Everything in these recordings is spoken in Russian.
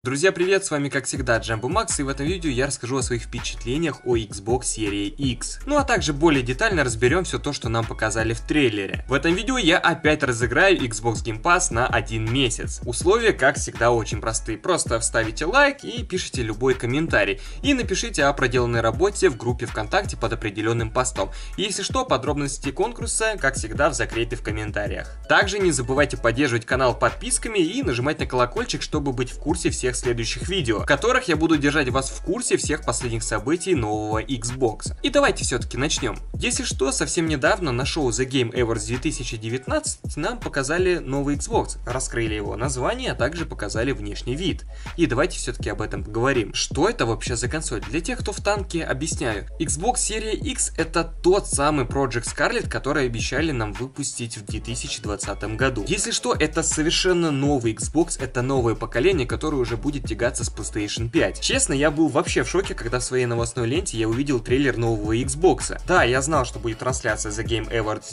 Друзья, привет, с вами как всегда Джамбо Макс, и в этом видео я расскажу о своих впечатлениях о Xbox серии X. Ну а также более детально разберем все то, что нам показали в трейлере. В этом видео я опять разыграю Xbox Game Pass на 1 месяц. Условия, как всегда, очень простые. Просто вставите лайк и пишите любой комментарий. И напишите о проделанной работе в группе ВКонтакте под определенным постом. И если что, подробности конкурса, как всегда, в закрепе в комментариях. Также не забывайте поддерживать канал подписками и нажимать на колокольчик, чтобы быть в курсе всех следующих видео, в которых я буду держать вас в курсе всех последних событий нового Xbox. И давайте все-таки начнем. Если что, совсем недавно на шоу The Game Awards 2019 нам показали новый Xbox, раскрыли его название, а также показали внешний вид. И давайте все-таки об этом поговорим. Что это вообще за консоль? Для тех, кто в танке, объясняю. Xbox серия X это тот самый Project Scarlett, который обещали нам выпустить в 2020 году. Если что, это совершенно новый Xbox, это новое поколение, которое уже будет тягаться с PlayStation 5. Честно, я был вообще в шоке, когда в своей новостной ленте я увидел трейлер нового Xbox. Да, я знал, что будет трансляция The Game Awards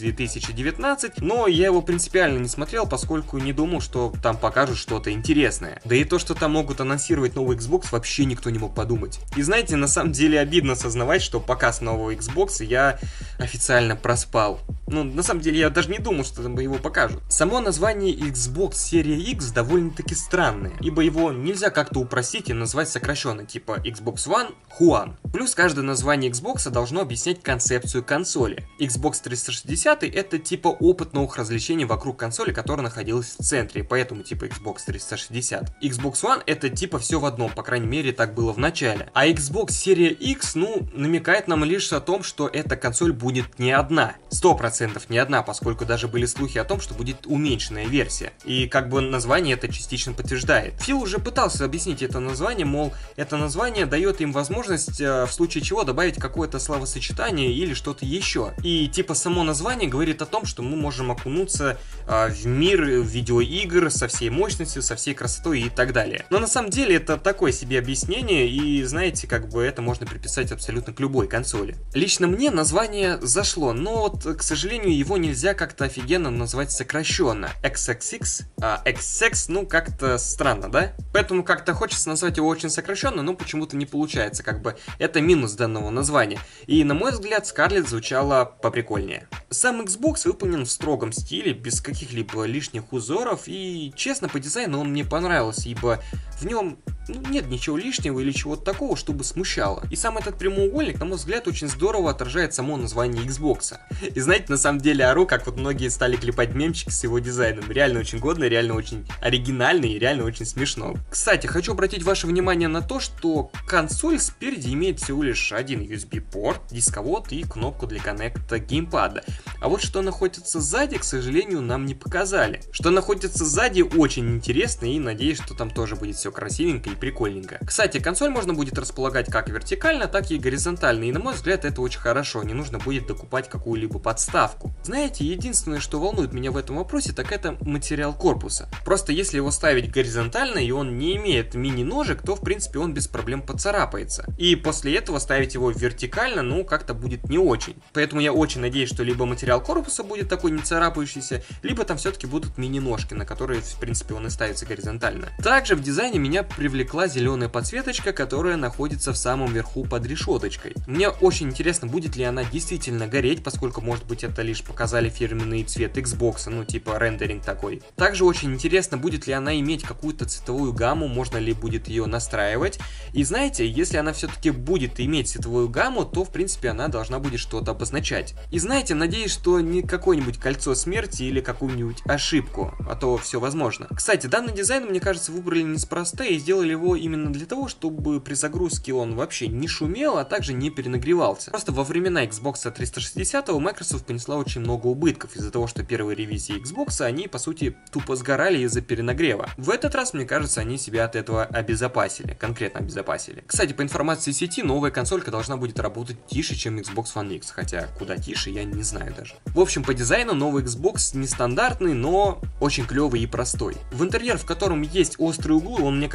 2019, но я его принципиально не смотрел, поскольку не думал, что там покажут что-то интересное. Да и то, что там могут анонсировать новый Xbox, вообще никто не мог подумать. И знаете, на самом деле обидно осознавать, что показ нового Xbox я официально проспал. Ну, на самом деле, я даже не думал, что там его покажут. Само название Xbox серия X довольно-таки странное, ибо его нельзя как-то упростить и назвать сокращенно, типа Xbox One, One. Плюс каждое название Xbox должно объяснять концепцию консоли. Xbox 360 это типа опыт новых развлечений вокруг консоли, которая находилась в центре, поэтому типа Xbox 360. Xbox One это типа все в одном, по крайней мере так было в начале. А Xbox серия X, ну, намекает нам лишь о том, что эта консоль будет не одна. 100% не одна, поскольку даже были слухи о том, что будет уменьшенная версия. И как бы название это частично подтверждает. Фил уже пытался объяснить это название, мол, это название дает им возможность в случае чего добавить какое-то словосочетание или что-то еще. И типа само название говорит о том, что мы можем окунуться в мир видеоигр со всей мощностью, со всей красотой и так далее. Но на самом деле это такое себе объяснение, и знаете, как бы это можно приписать абсолютно к любой консоли. Лично мне название зашло, но вот, к сожалению, его нельзя как-то офигенно назвать сокращенно. XXX, XX, ну как-то странно, да? Поэтому как-то хочется назвать его очень сокращенно, но почему-то не получается, как бы это минус данного названия. И на мой взгляд, Scarlett звучала поприкольнее. Сам Xbox выполнен в строгом стиле, без каких-либо лишних узоров, и честно, по дизайну он мне понравился, ибо в нем нет ничего лишнего или чего-то такого, чтобы смущало. И сам этот прямоугольник, на мой взгляд, очень здорово отражает само название Xbox. И знаете, на самом деле ору, как вот многие стали клепать мемчики с его дизайном. Реально очень годно, реально очень оригинально и реально очень смешно. Кстати, хочу обратить ваше внимание на то, что консоль спереди имеет всего лишь один USB-порт, дисковод и кнопку для коннекта геймпада. А вот что находится сзади, к сожалению, нам не показали. Что находится сзади очень интересно, и надеюсь, что там тоже будет все красивенько и прикольненько. Кстати, консоль можно будет располагать как вертикально, так и горизонтально, и на мой взгляд это очень хорошо, не нужно будет докупать какую-либо подставку. Знаете, единственное, что волнует меня в этом вопросе, так это материал корпуса. Просто если его ставить горизонтально и он не имеет мини-ножек, то в принципе он без проблем поцарапается. И после этого ставить его вертикально, ну как-то будет не очень. Поэтому я очень надеюсь, что либо материал корпуса будет такой не царапающийся, либо там все-таки будут мини-ножки, на которые в принципе он и ставится горизонтально. Также в дизайне меня привлекла зеленая подсветочка, которая находится в самом верху под решеточкой. Мне очень интересно, будет ли она действительно гореть, поскольку может быть это лишь показали фирменный цвет Xbox, ну типа рендеринг такой. Также очень интересно, будет ли она иметь какую-то цветовую гамму, можно ли будет ее настраивать. И знаете, если она все-таки будет иметь цветовую гамму, то в принципе она должна будет что-то обозначать. И знаете, надеюсь, что не какое-нибудь кольцо смерти или какую-нибудь ошибку, а то все возможно. Кстати, данный дизайн, мне кажется, выбрали неспроста и сделали его именно для того, чтобы при загрузке он вообще не шумел, а также не перенагревался. Просто во времена Xbox 360 Microsoft понесла очень много убытков из-за того, что первые ревизии Xbox, они по сути тупо сгорали из-за перенагрева. В этот раз, мне кажется, они себя от этого обезопасили, конкретно обезопасили. Кстати, по информации сети, новая консолька должна будет работать тише, чем Xbox One X, хотя куда тише, я не знаю даже. В общем, по дизайну новый Xbox нестандартный, но очень клевый и простой. В интерьер, в котором есть острые углы, он, мне кажется, просто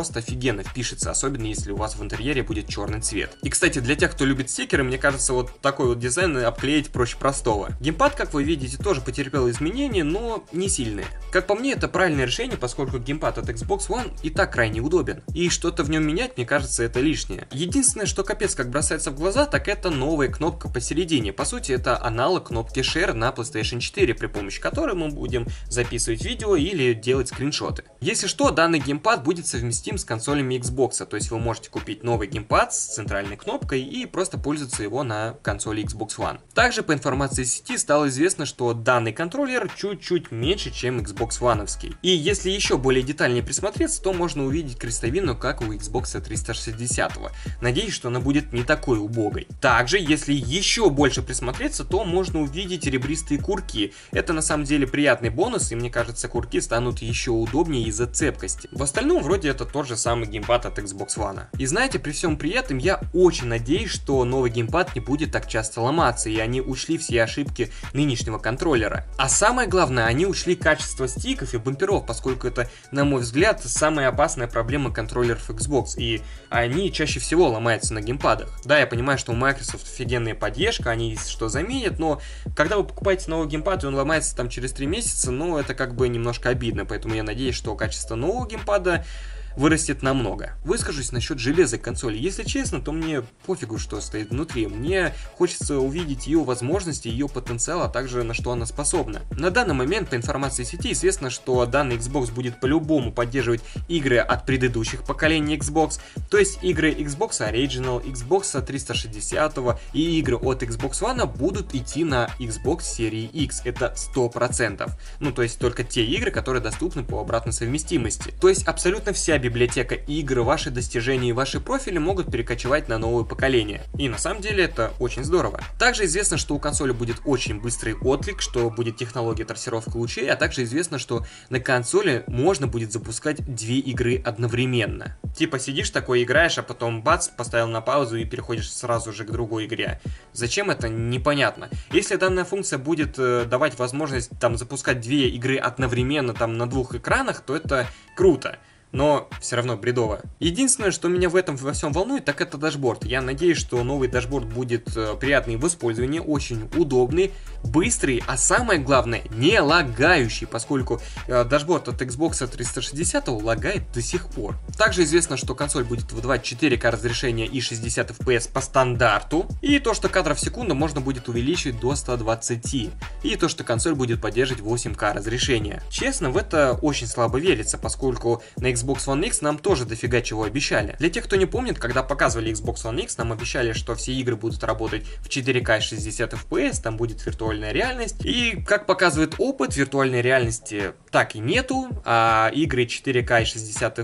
просто офигенно впишется, особенно если у вас в интерьере будет черный цвет. И, кстати, для тех, кто любит стикеры, мне кажется, вот такой вот дизайн обклеить проще простого. Геймпад, как вы видите, тоже потерпел изменения, но не сильные. Как по мне, это правильное решение, поскольку геймпад от Xbox One и так крайне удобен. И что-то в нем менять, мне кажется, это лишнее. Единственное, что капец как бросается в глаза, так это новая кнопка посередине. По сути, это аналог кнопки Share на PlayStation 4, при помощи которой мы будем записывать видео или делать скриншоты. Если что, данный геймпад будет совместим с консолями Xbox, то есть вы можете купить новый геймпад с центральной кнопкой и просто пользоваться его на консоли Xbox One. Также по информации сети стало известно, что данный контроллер чуть-чуть меньше, чем Xbox One-овский. И если еще более детальнее присмотреться, то можно увидеть крестовину, как у Xbox 360. Надеюсь, что она будет не такой убогой. Также, если еще больше присмотреться, то можно увидеть ребристые курки. Это на самом деле приятный бонус, и мне кажется, курки станут еще удобнее из-за цепкости. В остальном, вроде это тот же самый геймпад от Xbox One. И знаете, при всем при этом, я очень надеюсь, что новый геймпад не будет так часто ломаться, и они учли все ошибки нынешнего контроллера. А самое главное, они учли качество стиков и бамперов, поскольку это, на мой взгляд, самая опасная проблема контроллеров Xbox, и они чаще всего ломаются на геймпадах. Да, я понимаю, что у Microsoft офигенная поддержка, они есть что заменят, но когда вы покупаете новый геймпад и он ломается там через 3 месяца, ну это как бы немножко обидно, поэтому я надеюсь, что качество нового геймпада вырастет намного. Выскажусь насчет железа консоли. Если честно, то мне пофигу, что стоит внутри. Мне хочется увидеть ее возможности, ее потенциал, а также на что она способна. На данный момент, по информации сети, известно, что данный Xbox будет по-любому поддерживать игры от предыдущих поколений Xbox, то есть игры Xbox Original, Xbox 360 и игры от Xbox One будут идти на Xbox серии X. Это 100%. Ну, то есть только те игры, которые доступны по обратной совместимости. То есть абсолютно вся библиотека игр, ваши достижения и ваши профили могут перекочевать на новое поколение. И на самом деле это очень здорово. Также известно, что у консоли будет очень быстрый отклик, что будет технология трассировки лучей, а также известно, что на консоли можно будет запускать 2 игры одновременно. Типа сидишь такой, играешь, а потом бац, поставил на паузу и переходишь сразу же к другой игре. Зачем это? Непонятно. Если данная функция будет давать возможность там запускать 2 игры одновременно там на 2 экранах, то это круто. Но все равно бредово. Единственное, что меня в этом во всем волнует, так это дашборд. Я надеюсь, что новый дашборд будет приятный в использовании, очень удобный, быстрый, а самое главное, не лагающий, поскольку дашборд от Xbox 360 лагает до сих пор. Также известно, что консоль будет выдавать 4К разрешения и 60 FPS по стандарту, и то, что кадров в секунду можно будет увеличить до 120, и то, что консоль будет поддерживать 8К разрешения. Честно, в это очень слабо верится, поскольку на Xbox One X нам тоже дофига чего обещали. Для тех, кто не помнит, когда показывали Xbox One X, нам обещали, что все игры будут работать в 4К 60 FPS, там будет виртуальная реальность. И, как показывает опыт, виртуальной реальности так и нету, а игры 4К и 60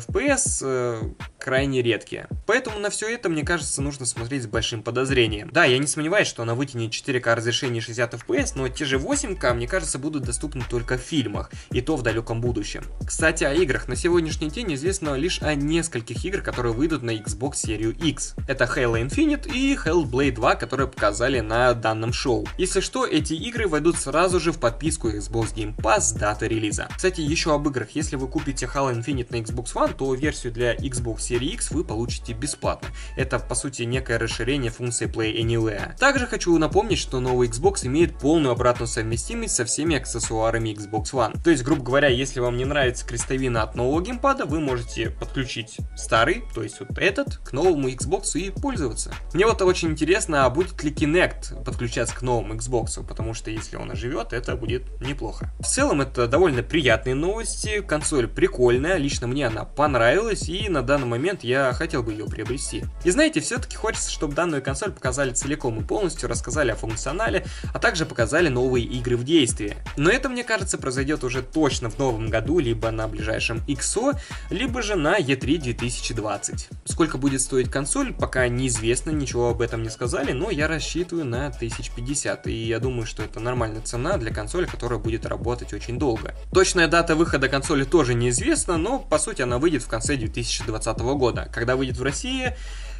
FPS крайне редкие. Поэтому на все это, мне кажется, нужно смотреть с большим подозрением. Да, я не сомневаюсь, что она вытянет 4К разрешение 60 FPS, но те же 8К, мне кажется, будут доступны только в фильмах, и то в далеком будущем. Кстати, о играх. На сегодняшний день известно лишь о нескольких играх, которые выйдут на Xbox серию X. Это Halo Infinite и Hellblade 2, которые показали на данном шоу. Если что, эти игры войдут сразу же в подписку Xbox Game Pass с даты релиза. Кстати, еще об играх. Если вы купите Halo Infinite на Xbox One, то версию для Xbox серии X вы получите бесплатно. Это, по сути, некое расширение функции Play Anywhere. Также хочу напомнить, что новый Xbox имеет полную обратную совместимость со всеми аксессуарами Xbox One. То есть, грубо говоря, если вам не нравится крестовина от нового геймпада, вы можете подключить старый, то есть вот этот, к новому Xbox и пользоваться. Мне вот очень интересно, а будет ли Kinect подключаться к новому Xbox, потому что если он оживет, это будет неплохо. В целом это довольно приятные новости, консоль прикольная, лично мне она понравилась, и на данный момент я хотел бы ее приобрести. И знаете, все-таки хочется, чтобы данную консоль показали целиком и полностью, рассказали о функционале, а также показали новые игры в действии. Но это, мне кажется, произойдет уже точно в новом году, либо на ближайшем XO, либо же на E3 2020. Сколько будет стоить консоль, пока неизвестно, ничего об этом не сказали, но я рассчитываю на 1050, и я думаю, что это нормальная цена для консоли, которая будет работать очень долго. Точная дата выхода консоли тоже неизвестна, но по сути она выйдет в конце 2020 года. Когда выйдет в России,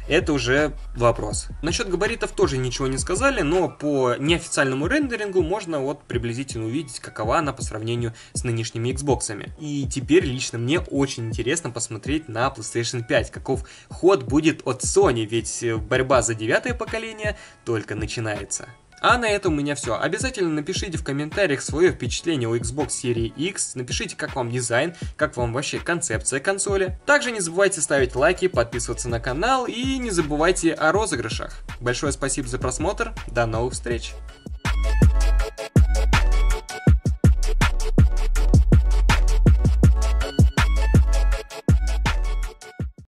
это уже вопрос. Насчет габаритов тоже ничего не сказали, но по неофициальному рендерингу можно вот приблизительно увидеть, какова она по сравнению с нынешними Xbox'ами. И теперь лично мне очень интересно посмотреть на PlayStation 5, каков ход будет от Sony, ведь борьба за 9-е поколение только начинается. А на этом у меня все. Обязательно напишите в комментариях свое впечатление о Xbox серии X, напишите, как вам дизайн, как вам вообще концепция консоли. Также не забывайте ставить лайки, подписываться на канал и не забывайте о розыгрышах. Большое спасибо за просмотр, до новых встреч!